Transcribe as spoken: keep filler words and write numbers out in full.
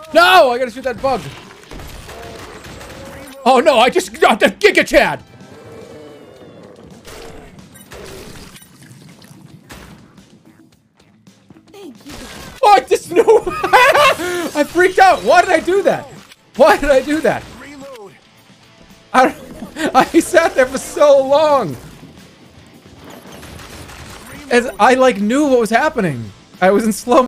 No, I gotta shoot that bug. Oh no, I just got the Giga Chad. Oh, I just knew. I freaked out. Why did I do that? Why did I do that? I, I sat there for so long. As I like knew what was happening. I was in slow